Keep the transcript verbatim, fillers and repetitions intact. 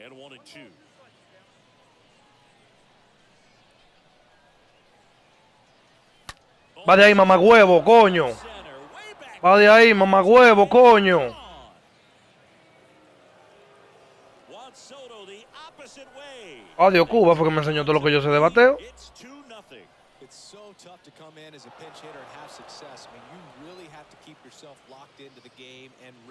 Va de ahí, mamagüevo, coño. Va de ahí, mamagüevo, coño. Adiós, Cuba, porque me enseñó todo lo que yo sé de bateo. It's so tough to come in as a pinch hitter and have success. I mean, you really have to keep yourself locked into the game and